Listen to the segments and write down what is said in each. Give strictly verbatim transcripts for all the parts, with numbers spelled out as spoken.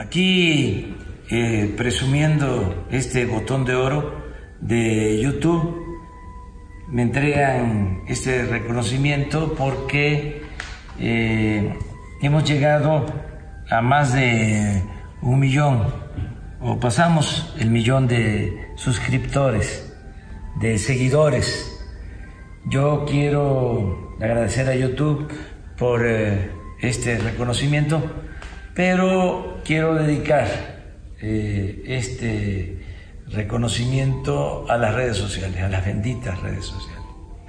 Aquí eh, presumiendo este botón de oro de YouTube, me entregan este reconocimiento porque eh, hemos llegado a más de un millón, o pasamos el millón de suscriptores, de seguidores. Yo quiero agradecer a YouTube por eh, este reconocimiento, pero quiero dedicar eh, este reconocimiento a las redes sociales, a las benditas redes sociales.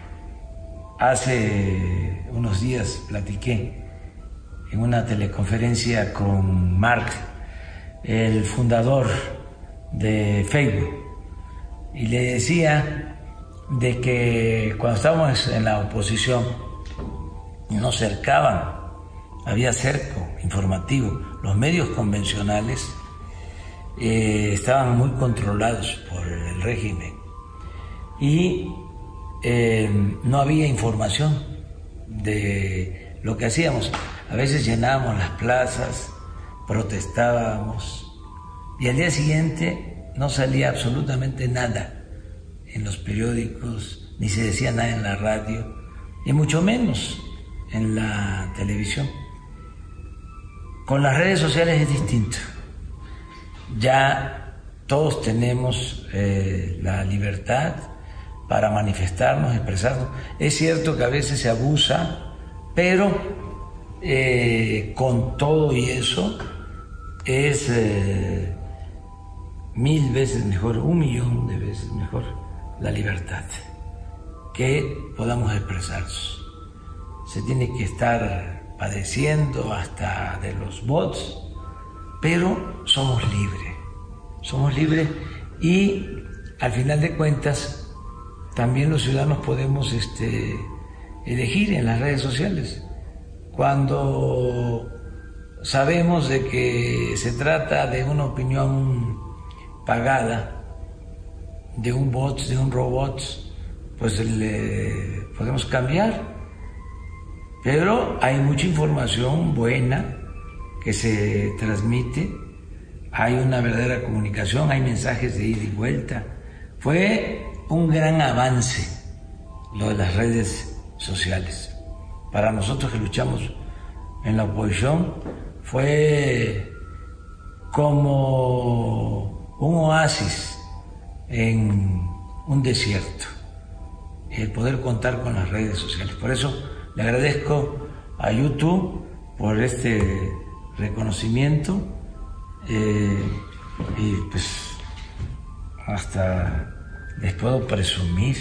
Hace unos días platiqué en una teleconferencia con Mark, el fundador de Facebook, y le decía de que cuando estábamos en la oposición nos cercaban, había cerco informativo, los medios convencionales eh, estaban muy controlados por el régimen y eh, no había información de lo que hacíamos. A veces llenábamos las plazas, protestábamos y al día siguiente no salía absolutamente nada en los periódicos, ni se decía nada en la radio, y mucho menos en la televisión. Con las redes sociales es distinto. Ya todos tenemos eh, la libertad para manifestarnos, expresarnos. Es cierto que a veces se abusa, pero eh, con todo y eso es eh, mil veces mejor, un millón de veces mejor la libertad, que podamos expresarnos. Se tiene que estar padeciendo hasta de los bots, pero somos libres, somos libres y al final de cuentas también los ciudadanos podemos este, elegir en las redes sociales. Cuando sabemos de que se trata de una opinión pagada, de un bot, de un robot, pues le podemos cambiar. Pero hay mucha información buena que se transmite, hay una verdadera comunicación, hay mensajes de ida y vuelta. Fue un gran avance lo de las redes sociales. Para nosotros que luchamos en la oposición fue como un oasis en un desierto, el poder contar con las redes sociales. Por eso le agradezco a YouTube por este reconocimiento eh, y pues hasta les puedo presumir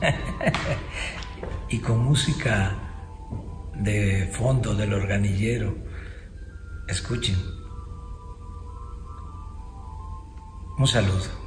y con música de fondo del organillero. Escuchen. Un saludo.